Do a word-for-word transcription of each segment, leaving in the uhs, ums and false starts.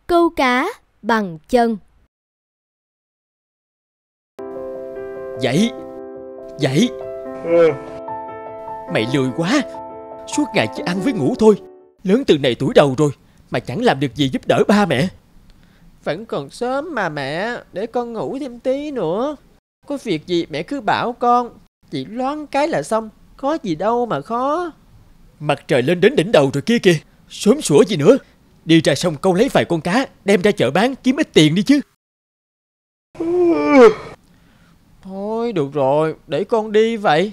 Câu cá bằng chân. Dậy, dậy. Mày lười quá, suốt ngày chỉ ăn với ngủ thôi. Lớn từng này tuổi đầu rồi mà chẳng làm được gì giúp đỡ ba mẹ. Vẫn còn sớm mà mẹ, để con ngủ thêm tí nữa. Có việc gì mẹ cứ bảo con, chỉ loáng cái là xong, có gì đâu mà khó. Mặt trời lên đến đỉnh đầu rồi kia kìa, sớm sủa gì nữa. Đi ra sông câu lấy vài con cá, đem ra chợ bán kiếm ít tiền đi chứ. Thôi được rồi, để con đi vậy.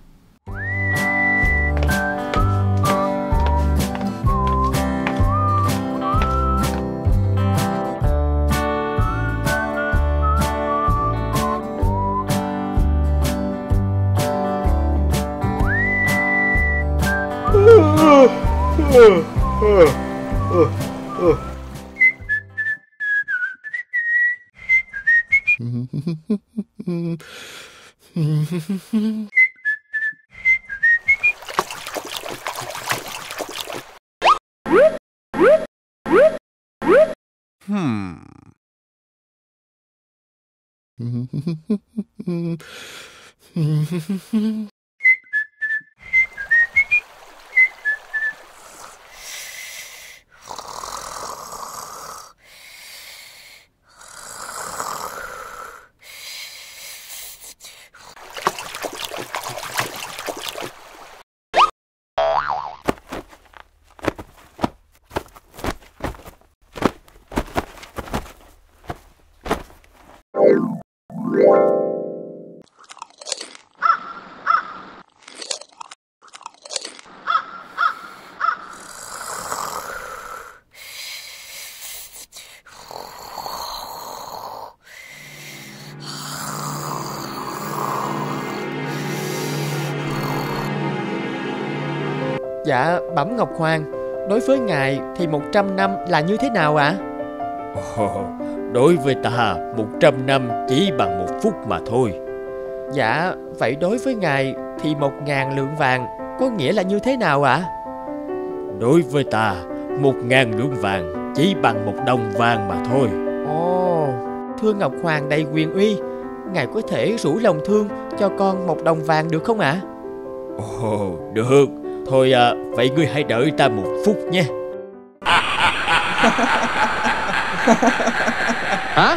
Dạ, bẩm Ngọc Hoàng, đối với ngài thì một trăm năm là như thế nào ạ? À? Oh, đối với ta, một trăm năm chỉ bằng một phút mà thôi. Dạ, vậy đối với ngài thì một ngàn lượng vàng có nghĩa là như thế nào ạ? À? Đối với ta, một ngàn lượng vàng chỉ bằng một đồng vàng mà thôi. Ồ, thưa Ngọc Hoàng đầy quyền uy, ngài có thể rủ lòng thương cho con một đồng vàng được không ạ? À? Ồ, được. Thôi à, vậy ngươi hãy đợi ta một phút nhé. Hả?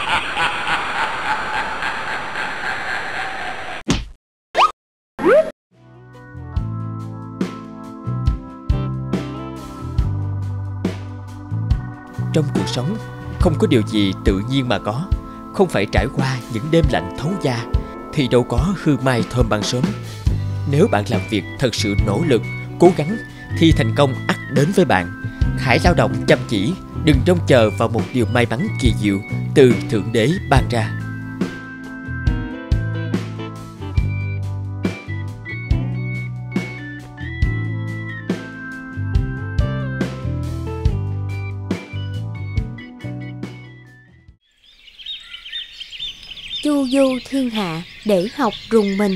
Trong cuộc sống, không có điều gì tự nhiên mà có. Không phải trải qua những đêm lạnh thấu da thì đâu có hư mai thơm ban sớm. Nếu bạn làm việc thật sự nỗ lực, cố gắng thì thành công ắt đến với bạn. Hãy lao động chăm chỉ, đừng trông chờ vào một điều may mắn kỳ diệu từ Thượng Đế ban ra. Chu du thiên hạ để học rùng mình.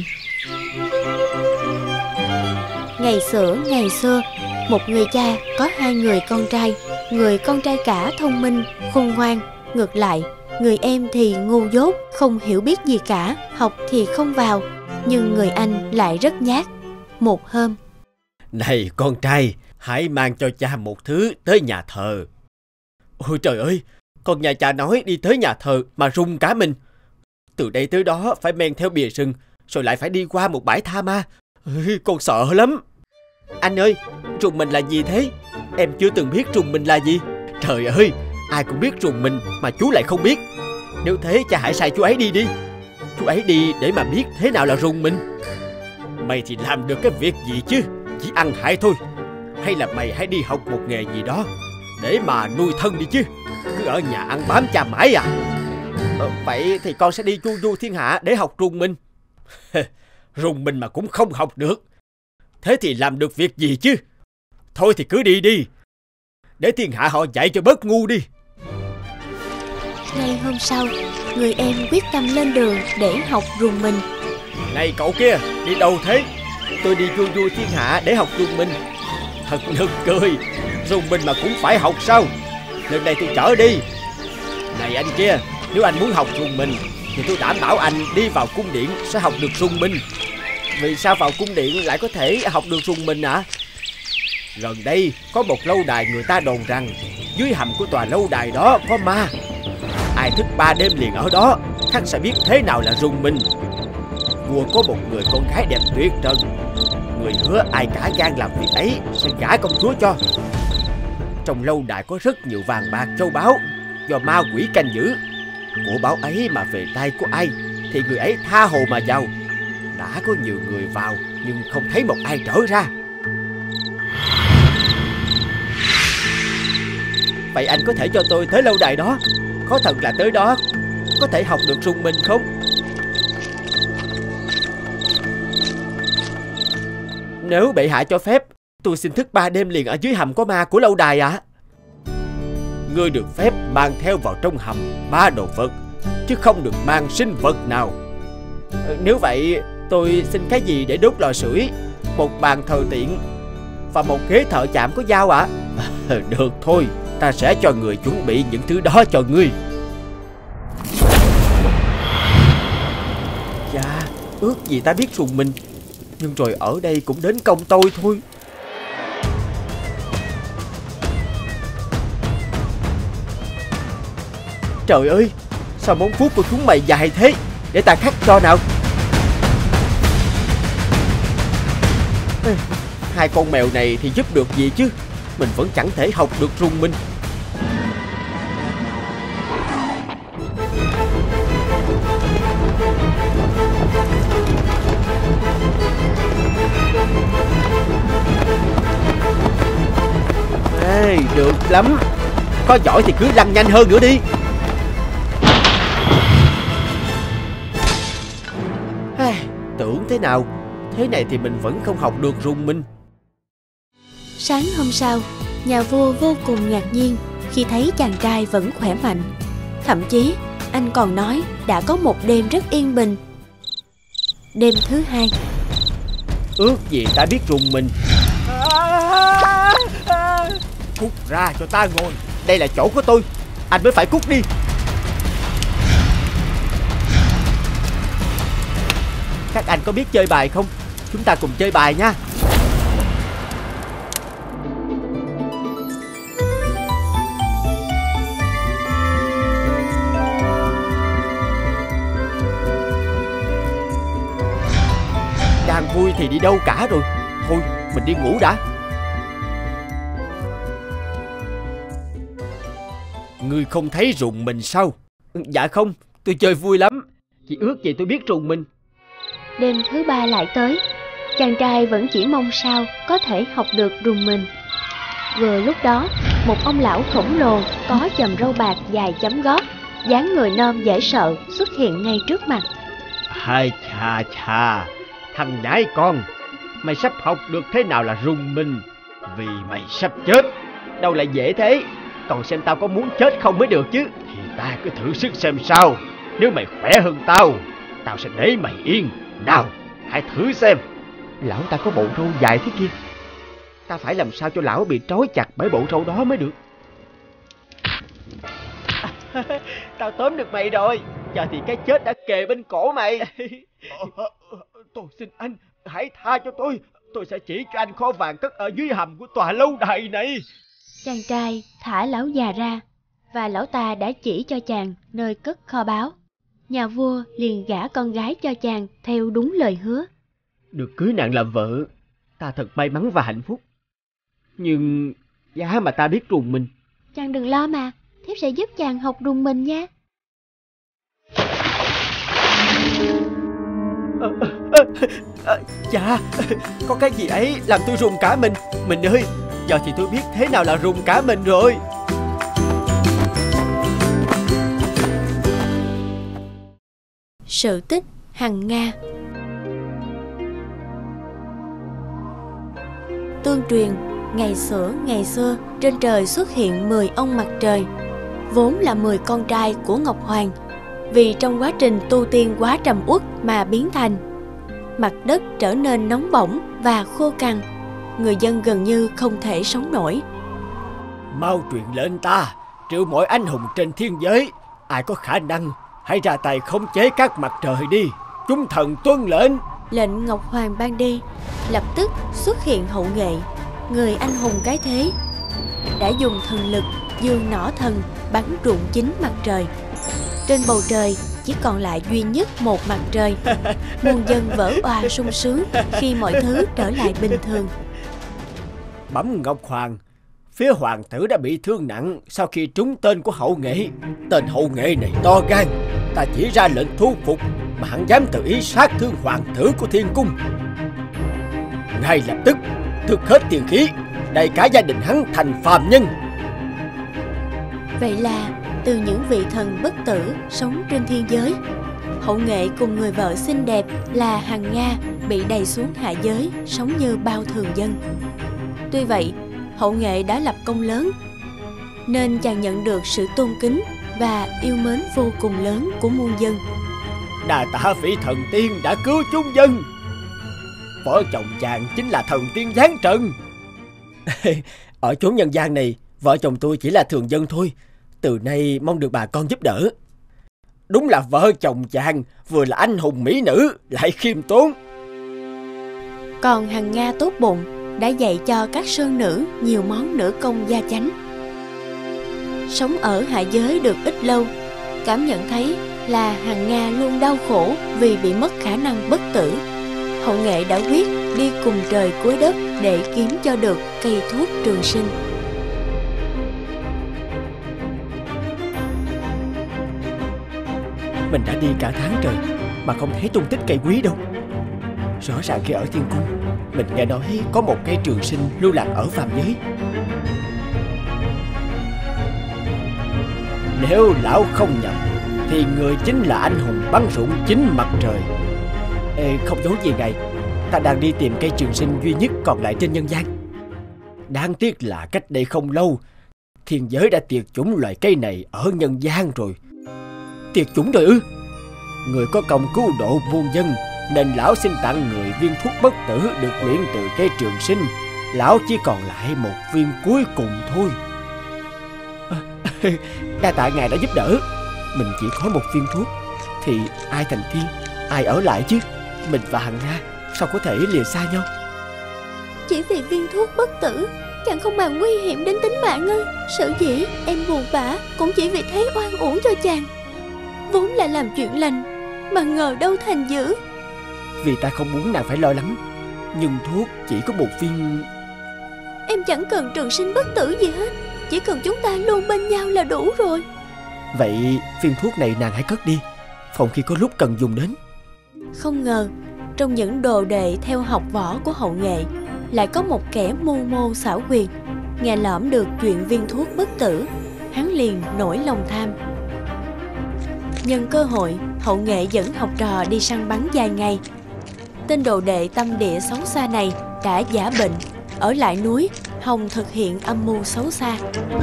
Ngày xưa ngày xưa, một người cha có hai người con trai. Người con trai cả thông minh, khôn ngoan. Ngược lại, người em thì ngu dốt, không hiểu biết gì cả, học thì không vào. Nhưng người anh lại rất nhát. Một hôm: Này con trai, hãy mang cho cha một thứ tới nhà thờ. Ôi trời ơi, con nhà cha nói đi tới nhà thờ mà run cả mình. Từ đây tới đó phải men theo bìa rừng, rồi lại phải đi qua một bãi tha ma. Ê, con sợ lắm. Anh ơi, rùng mình là gì thế? Em chưa từng biết rùng mình là gì. Trời ơi, ai cũng biết rùng mình mà chú lại không biết. Nếu thế cha hãy sai chú ấy đi đi. Chú ấy đi để mà biết thế nào là rùng mình. Mày thì làm được cái việc gì chứ? Chỉ ăn hại thôi. Hay là mày hãy đi học một nghề gì đó để mà nuôi thân đi chứ. Cứ ở nhà ăn bám cha mãi à? Ờ, vậy thì con sẽ đi chu du thiên hạ để học rùng mình. Rùng mình mà cũng không học được, thế thì làm được việc gì chứ? Thôi thì cứ đi đi, để thiên hạ họ dạy cho bớt ngu đi. Ngày hôm sau, người em quyết tâm lên đường để học rùng mình. Này cậu kia, đi đâu thế? Tôi đi chu du thiên hạ để học rùng mình. Thật nực cười, rùng mình mà cũng phải học sao? lần này tôi chở đi. Này anh kia, nếu anh muốn học rung mình thì tôi đảm bảo anh đi vào cung điện sẽ học được rung mình. Vì sao vào cung điện lại có thể học được rung mình ạ? Gần đây có một lâu đài người ta đồn rằng dưới hầm của tòa lâu đài đó có ma. Ai thức ba đêm liền ở đó khắc sẽ biết thế nào là rung mình. Vua có một người con gái đẹp tuyệt trần. Người hứa ai cả gan làm việc ấy sẽ gả công chúa cho. Trong lâu đài có rất nhiều vàng bạc châu báu do ma quỷ canh giữ. Của báu ấy mà về tay của ai thì người ấy tha hồ mà giàu. Đã có nhiều người vào nhưng không thấy một ai trở ra. Vậy anh có thể cho tôi tới lâu đài đó? Có thật là tới đó có thể học được rung mình không? Nếu bệ hạ cho phép, tôi xin thức ba đêm liền ở dưới hầm có ma của lâu đài ạ. À? Ngươi được phép mang theo vào trong hầm ba đồ vật, chứ không được mang sinh vật nào. Nếu vậy, tôi xin cái gì để đốt lò sưởi, một bàn thờ tiện và một ghế thợ chạm có dao ạ? À? Được thôi, ta sẽ cho người chuẩn bị những thứ đó cho ngươi. Chà, ước gì ta biết rùng mình, nhưng rồi ở đây cũng đến công tôi thôi. Trời ơi, sao móng vuốt của chúng mày dài thế? Để ta khắc cho nào. Ê, hai con mèo này thì giúp được gì chứ? Mình vẫn chẳng thể học được rung mình. Ê, được lắm. Có giỏi thì cứ lăn nhanh hơn nữa đi. Ê, tưởng thế nào, thế này thì mình vẫn không học được rung mình. Sáng hôm sau, nhà vua vô cùng ngạc nhiên khi thấy chàng trai vẫn khỏe mạnh. Thậm chí anh còn nói đã có một đêm rất yên bình. Đêm thứ hai. Ước gì ta biết rung mình. Cút ra cho ta ngồi. Đây là chỗ của tôi. Anh mới phải cút đi. Các anh có biết chơi bài không? Chúng ta cùng chơi bài nha. Đang vui thì đi đâu cả rồi. Thôi mình đi ngủ đã. Ngươi không thấy rùng mình sao? Dạ không, tôi chơi vui lắm. Chỉ ước gì tôi biết rùng mình. Đêm thứ ba lại tới. Chàng trai vẫn chỉ mong sao có thể học được rùng mình. Vừa lúc đó, một ông lão khổng lồ có chòm râu bạc dài chấm gót, dáng người nôm dễ sợ xuất hiện ngay trước mặt. Hai chà chà, thằng nhãi con, mày sắp học được thế nào là rùng mình. Vì mày sắp chết. Đâu lại dễ thế. Còn xem tao có muốn chết không mới được chứ. Thì ta cứ thử sức xem sao. Nếu mày khỏe hơn tao, tao sẽ để mày yên. Nào, hãy thử xem. Lão ta có bộ râu dài thế kia. Ta phải làm sao cho lão bị trói chặt bởi bộ râu đó mới được. À, tao tóm được mày rồi. Giờ thì cái chết đã kề bên cổ mày. Tôi xin anh, hãy tha cho tôi. Tôi sẽ chỉ cho anh kho vàng cất ở dưới hầm của tòa lâu đài này. Chàng trai thả lão già ra, và lão ta đã chỉ cho chàng nơi cất kho báu. Nhà vua liền gả con gái cho chàng theo đúng lời hứa. Được cưới nàng làm vợ, ta thật may mắn và hạnh phúc. Nhưng giá mà ta biết rùng mình. Chàng đừng lo mà, thiếp sẽ giúp chàng học rùng mình nha. À, à, à, chà, có cái gì ấy làm tôi rùng cả mình. Mình ơi, giờ thì tôi biết thế nào là rùng cả mình rồi. Sự tích Hằng Nga. Tương truyền, ngày xưa ngày xưa trên trời xuất hiện mười ông mặt trời, vốn là mười con trai của Ngọc Hoàng. Vì trong quá trình tu tiên quá trầm uất mà biến thành, mặt đất trở nên nóng bỏng và khô cằn, người dân gần như không thể sống nổi. Mau truyền lệnh ta, Triệu mọi anh hùng trên thiên giới, ai có khả năng hãy ra tay khống chế các mặt trời đi. Chúng thần tuân lệnh. Lệnh Ngọc Hoàng ban đi, lập tức xuất hiện Hậu Nghệ, người anh hùng cái thế, đã dùng thần lực dương nỏ thần bắn rụng chính mặt trời. Trên bầu trời chỉ còn lại duy nhất một mặt trời. Muôn dân vỡ òa sung sướng khi mọi thứ trở lại bình thường. Bẩm Ngọc Hoàng, phía hoàng tử đã bị thương nặng sau khi trúng tên của Hậu Nghệ. Tên Hậu Nghệ này to gan, ta chỉ ra lệnh thu phục mà hắn dám tự ý sát thương hoàng tử của thiên cung. Ngay lập tức thực hết tiền khí, đẩy cả gia đình hắn thành phàm nhân. Vậy là từ những vị thần bất tử sống trên thiên giới, Hậu Nghệ cùng người vợ xinh đẹp là Hằng Nga bị đày xuống hạ giới, sống như bao thường dân. Tuy vậy, Hậu Nghệ đã lập công lớn, nên chàng nhận được sự tôn kính và yêu mến vô cùng lớn của muôn dân. Đà tạ vị thần tiên đã cứu chúng dân. Vợ chồng chàng chính là thần tiên giáng trần. Ở chốn nhân gian này, vợ chồng tôi chỉ là thường dân thôi. Từ nay mong được bà con giúp đỡ. Đúng là vợ chồng chàng vừa là anh hùng mỹ nữ, lại khiêm tốn. Còn Hằng Nga tốt bụng đã dạy cho các sơn nữ nhiều món nữ công gia chánh. Sống ở hạ giới được ít lâu, cảm nhận thấy là Hằng Nga luôn đau khổ vì bị mất khả năng bất tử. Hậu Nghệ đã quyết đi cùng trời cuối đất để kiếm cho được cây thuốc trường sinh. Mình đã đi cả tháng trời mà không thấy tung tích cây quý đâu. Rõ ràng khi ở thiên cung, mình nghe nói có một cây trường sinh lưu lạc ở phàm giới. Nếu lão không nhầm thì người chính là anh hùng bắn rụng chính mặt trời. Ê, không giấu gì ngài, ta đang đi tìm cây trường sinh duy nhất còn lại trên nhân gian. Đáng tiếc là cách đây không lâu, thiên giới đã tuyệt chủng loại cây này ở nhân gian rồi. Tuyệt chủng rồi ư? Người có công cứu độ muôn dân, nên lão xin tặng người viên thuốc bất tử được luyện từ cây trường sinh. Lão chỉ còn lại một viên cuối cùng thôi. À, đa tạ ngài đã giúp đỡ. Mình chỉ có một viên thuốc, thì ai thành tiên, ai ở lại chứ? Mình và Hằng Nga sao có thể lìa xa nhau? Chỉ vì viên thuốc bất tử, chàng không màng nguy hiểm đến tính mạng ư? Sở dĩ em buồn bã cũng chỉ vì thấy oan uổng cho chàng. Vốn là làm chuyện lành, mà ngờ đâu thành dữ. Vì ta không muốn nàng phải lo lắng, nhưng thuốc chỉ có một viên. Em chẳng cần trường sinh bất tử gì hết, chỉ cần chúng ta luôn bên nhau là đủ rồi. Vậy viên thuốc này nàng hãy cất đi, phòng khi có lúc cần dùng đến. Không ngờ trong những đồ đệ theo học võ của Hậu Nghệ lại có một kẻ mưu mô xảo quyệt. Nghe lỏm được chuyện viên thuốc bất tử, hắn liền nổi lòng tham. Nhân cơ hội, Hậu Nghệ dẫn học trò đi săn bắn vài ngày. Tên đồ đệ tâm địa xấu xa này đã giả bệnh, ở lại núi hòng thực hiện âm mưu xấu xa.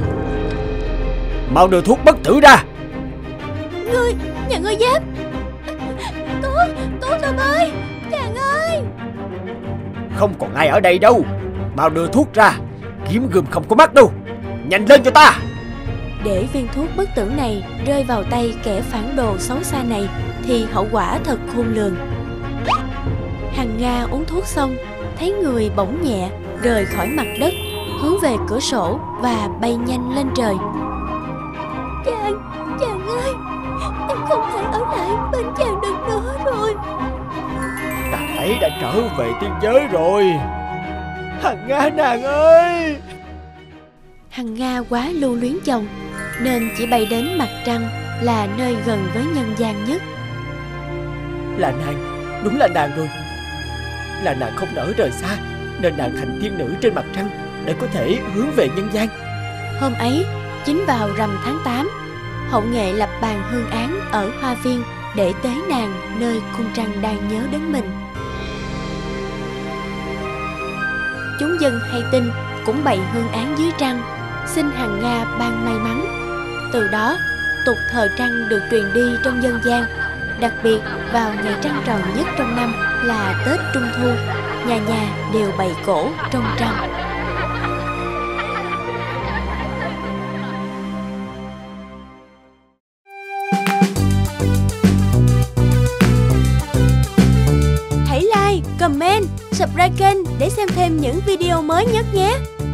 Mau đưa thuốc bất tử ra. Ngươi, nhà ngươi giáp. Tốt, tốt Tâm ơi, chàng ơi. Không còn ai ở đây đâu. Mau đưa thuốc ra, kiếm gươm không có mắt đâu. Nhanh lên cho ta. Để viên thuốc bất tử này rơi vào tay kẻ phản đồ xấu xa này thì hậu quả thật khôn lường. Hằng Nga uống thuốc xong, thấy người bỗng nhẹ rời khỏi mặt đất, hướng về cửa sổ và bay nhanh lên trời. Chàng, chàng ơi, em không thể ở lại bên chàng được nữa rồi. Ta thấy đã trở về tiên giới rồi. Hằng Nga nàng ơi. Hằng Nga quá lưu luyến chồng, nên chỉ bay đến mặt trăng là nơi gần với nhân gian nhất. Là nàng, đúng là nàng rồi. Là nàng không nỡ rời xa, nên nàng thành tiên nữ trên mặt trăng để có thể hướng về nhân gian. Hôm ấy, chính vào rằm tháng tám, Hậu Nghệ lập bàn hương án ở hoa viên để tế nàng nơi cung trăng đang nhớ đến mình. Chúng dân hay tin cũng bày hương án dưới trăng, xin Hằng Nga ban may mắn. Từ đó, tục thờ trăng được truyền đi trong dân gian. Đặc biệt vào ngày trăng tròn nhất trong năm là Tết Trung Thu, nhà nhà đều bày cỗ trong trăng. subscribe kênh để xem thêm những video mới nhất nhé.